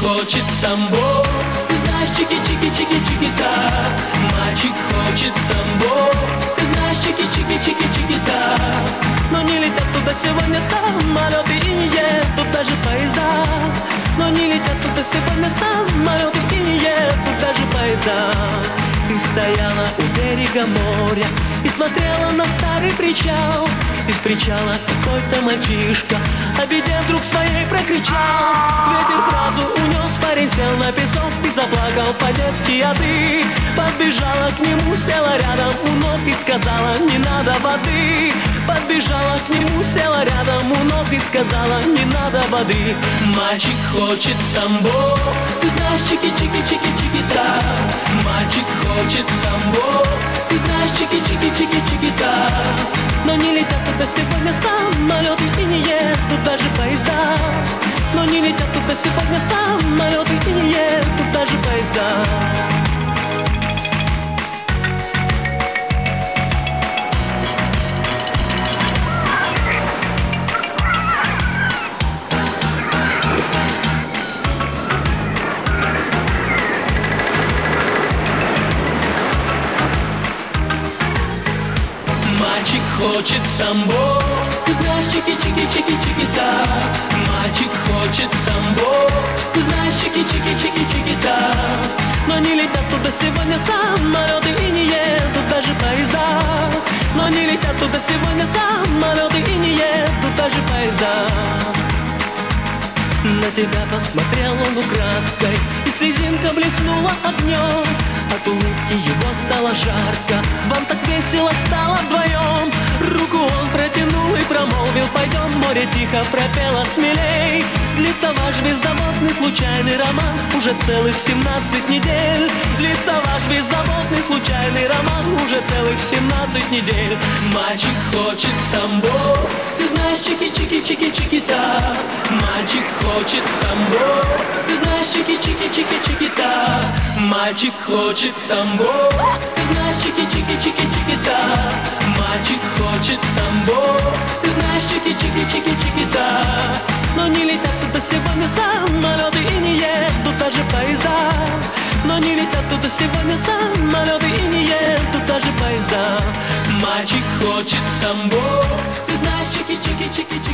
хочет в Тамбов. Ты знаешь, чики-чики-чики-чики-та. Мальчик хочет в Тамбов. Ты знаешь, чики-чики-чики-чики-та. Но не летят туда сегодня самолеты и не едут даже поезда. Но не летят туда сегодня самолеты и не едут даже поезда. Ты стояла у берега моря и смотрела на старый причал. Из причала какой-то мальчишка, обидев друг своей, прокричал. Ветер фразу унес, парень сел на песок и заплакал по-детски. А ты подбежала к нему, села рядом у ног и сказала: не надо воды. Подбежала к нему, села рядом у ног и сказала: не надо воды. Мальчик хочет в Тамбов. Ты знаешь, чики-чики-чики-чики-та. Мальчик хочет в Тамбов. Ты знаешь, чики-чики-чики-чики-та. Но не летят туда сегодня самолеты и не едут даже поезда. Но не летят туда сегодня самолеты и не едут даже поезда. Мальчик хочет в Тамбов. Ты знаешь, чики-чики-чики-чики-та. Мальчик хочет в Тамбов. Ты знаешь, чики-чики-чики-чики-та. Но не летят туда сегодня самолеты и не едут даже поезда. Но не летят туда сегодня самолеты и не едут даже поезда. На тебя посмотрел он украдкой, и слезинка блеснула огнем. От улыбки его стало жарко, вам так весело стало вдвоем. Руку он протянул и промолвил: пойдем, море тихо пропело смелей. Длится ваш беззаботный случайный роман уже целых 17 недель. Длится ваш беззаботный случайный роман уже целых 17 недель. Мальчик хочет в Тамбов. Ты знаешь, чики-чики-чики-чики-та. Мальчик хочет в Тамбов. Ты знаешь, чики-чики-чики-чики-та. Мальчик хочет в Тамбов. Ты знаешь, чики-чики-чики-чики-та. Мальчик хочет в Тамбов. Ты знаешь, чики-чики-чики-чики-та. Но не летят туда сегодня самолеты и не едут даже поезда. Но не летят туда сегодня самолеты и не едут даже поезда. Мальчик хочет в Тамбов. Ты знаешь, чики-чики-чики-чики.